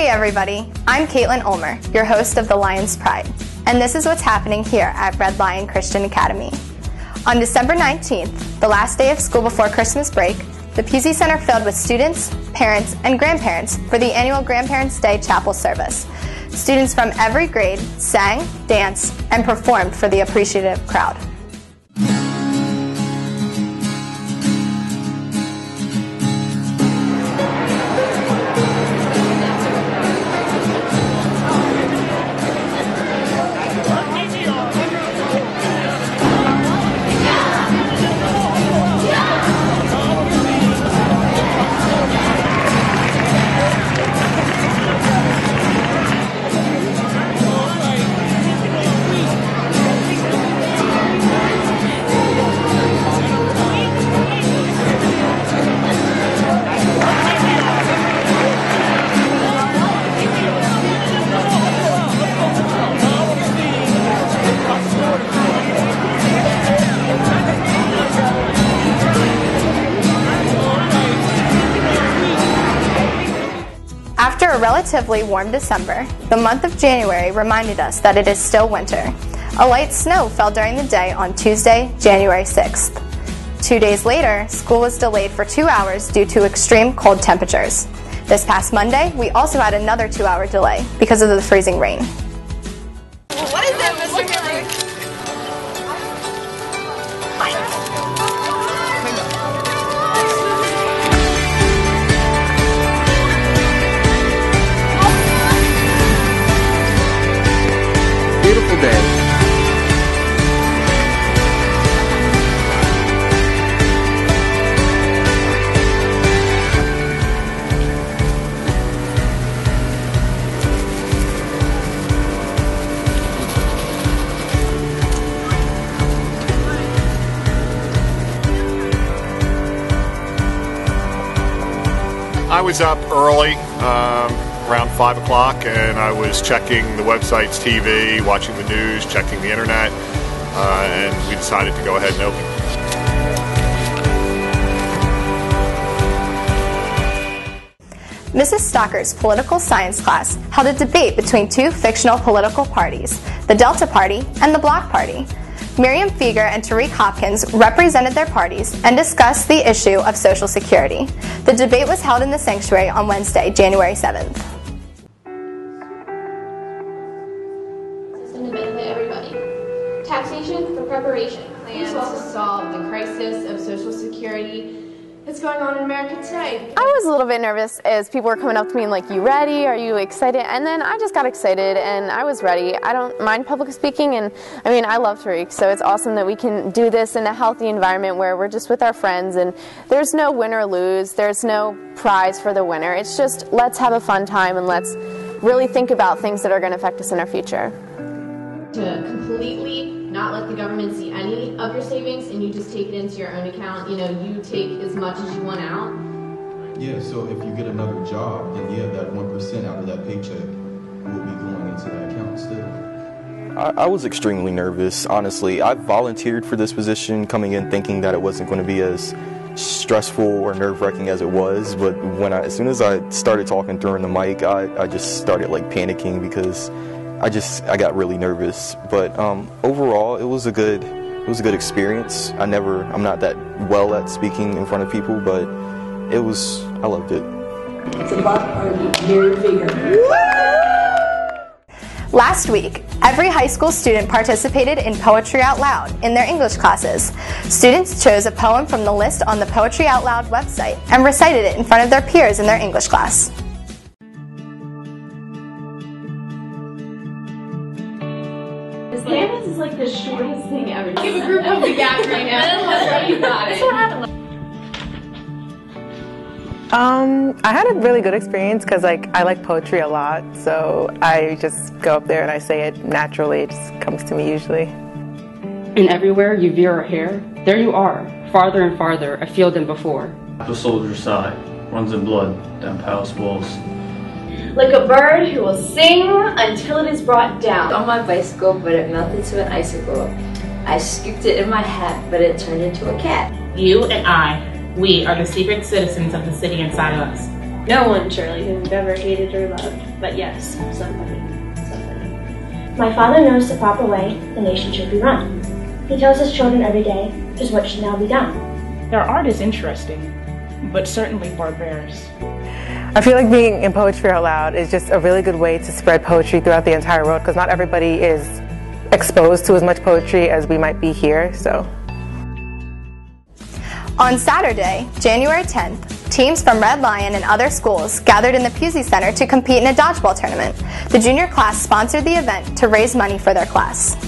Hey everybody, I'm Caitlin Ulmer, your host of The Lion's Pride, and this is what's happening here at Red Lion Christian Academy. On December 19th, the last day of school before Christmas break, the Pusey Center filled with students, parents, and grandparents for the annual Grandparents' Day Chapel service. Students from every grade sang, danced, and performed for the appreciative crowd. After a relatively warm December, the month of January reminded us that it is still winter. A light snow fell during the day on Tuesday, January 6th. 2 days later, school was delayed for 2 hours due to extreme cold temperatures. This past Monday, we also had another 2-hour delay because of the freezing rain. What is it, Mr. Miller? Beautiful day. I was up early, around 5 o'clock, and I was checking the website's TV, watching the news, checking the internet, and we decided to go ahead and open. Mrs. Stocker's political science class held a debate between two fictional political parties, the Delta Party and the Bloc Party. Miriam Fieger and Tariq Hopkins represented their parties and discussed the issue of Social Security. The debate was held in the sanctuary on Wednesday, January 7th. System to benefit everybody. Taxation for preparation. Plans to solve the crisis of Social Security that's going on in America today. I was a little bit nervous as people were coming up to me and like, you ready? Are you excited? And then I just got excited and I was ready. I don't mind public speaking, and I mean, I love Tariq, so it's awesome that we can do this in a healthy environment where we're just with our friends and there's no win or lose, there's no prize for the winner. It's just, let's have a fun time and let's really think about things that are going to affect us in our future. To completely not let the government see any of your savings and you just take it into your own account. You know, you take as much as you want out. Yeah, so if you get another job, then yeah, that 1% out of that paycheck will be going into that account still. I was extremely nervous, honestly. I volunteered for this position coming in thinking that it wasn't going to be as stressful or nerve-wracking as it was, but as soon as I started talking during the mic, I just started like panicking because I got really nervous. But overall, it was a good experience. I'm not that well at speaking in front of people, but I loved it. It's a Bloc Party, Miriam Fieger. Last week, every high school student participated in Poetry Out Loud in their English classes. Students chose a poem from the list on the Poetry Out Loud website and recited it in front of their peers in their English class. This campus is like the shortest thing ever. Give a group of the gap right now. You got it. I had a really good experience because I like poetry a lot, so I just go up there and I say it naturally. It just comes to me usually. And everywhere you veer our hair, there you are, farther and farther afield than before. The soldier's side runs in blood down palace walls. Like a bird who will sing until it is brought down. On my bicycle, but it melted to an icicle. I scooped it in my hat, but it turned into a cat. You and I, we are the secret citizens of the city inside of us. No one, surely, whom you've ever hated or loved, but yes, somebody. My father knows the proper way the nation should be run. He tells his children every day just what should now be done. Their art is interesting, but certainly barbarous. I feel like being in Poetry Out Loud is just a really good way to spread poetry throughout the entire world, because not everybody is exposed to as much poetry as we might be here, so. On Saturday, January 10th, teams from Red Lion and other schools gathered in the Pusey Center to compete in a dodgeball tournament. The junior class sponsored the event to raise money for their class.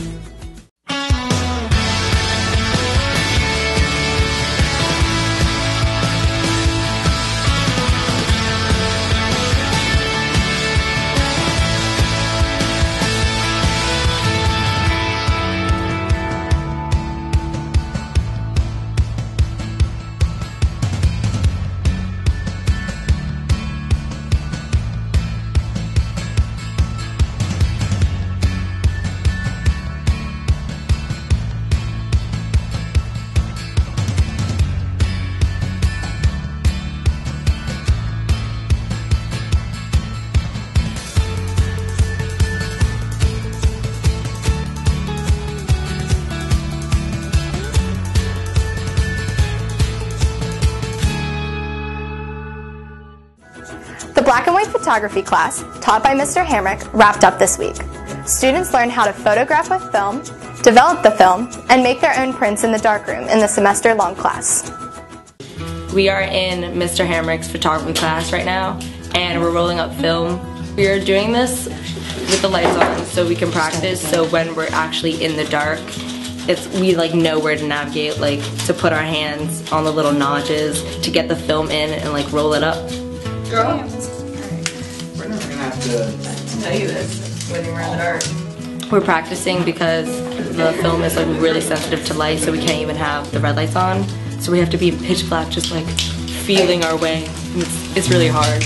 The black and white photography class, taught by Mr. Hamrick, wrapped up this week. Students learned how to photograph with film, develop the film, and make their own prints in the darkroom in the semester-long class. We are in Mr. Hamrick's photography class right now, and we're rolling up film. We are doing this with the lights on so we can practice, so when we're actually in the dark, we know where to navigate, to put our hands on the little notches to get the film in and roll it up. Girl, we're not gonna have to tell you this when you're in the dark. We're practicing because the film is really sensitive to light, so we can't even have the red lights on. So we have to be pitch black, just feeling our way. And it's really hard.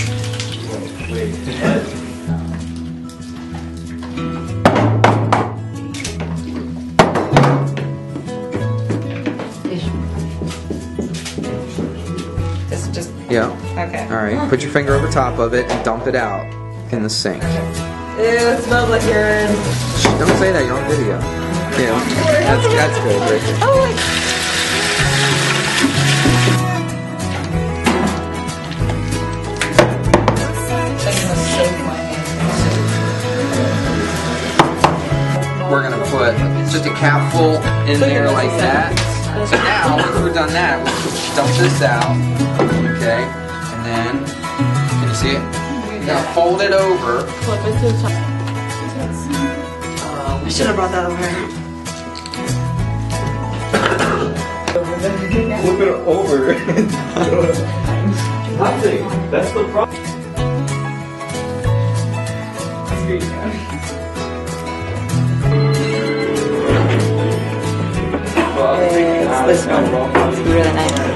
Yeah. Okay. All right. Put your finger over top of it and dump it out in the sink. Ew, it smells like urine. Don't say that. You're on video. Yeah. That's good, Rachel. Oh We're gonna put just a capful in there like that. So now, once we're done that, we'll dump this out. Okay, and then, can you see it? You're gonna fold it over. Flip it to the top. I should have brought that over here. Flip it over. Nothing. That's the problem. It's this one. It's really nice.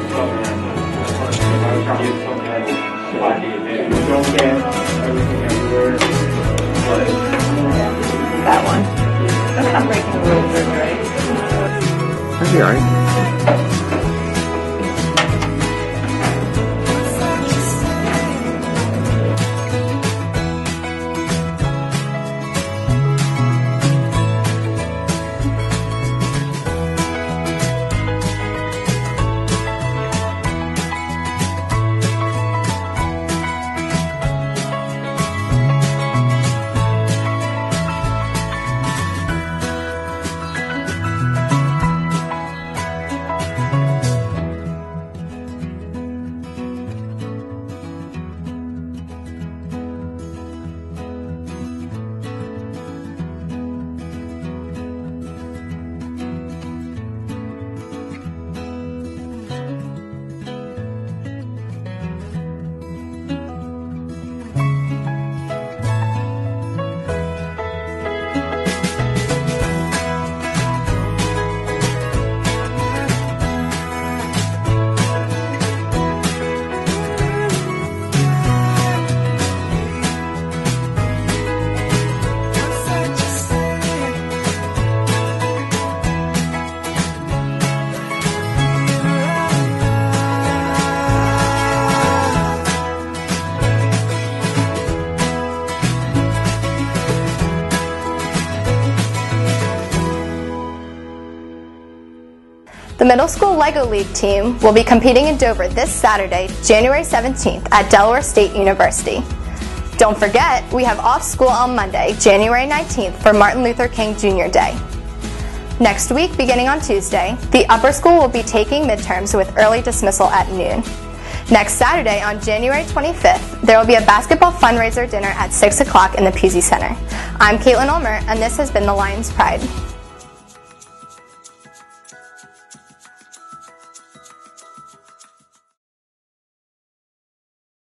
That one. That's not breaking the rules, right? That'd be alright. middle school LEGO League team will be competing in Dover this Saturday, January 17th at Delaware State University. Don't forget, we have off school on Monday, January 19th for Martin Luther King Jr. Day. Next week, beginning on Tuesday, the upper school will be taking midterms with early dismissal at noon. Next Saturday, on January 25th, there will be a basketball fundraiser dinner at 6 o'clock in the Pusey Center. I'm Caitlin Ulmer, and this has been the Lions Pride.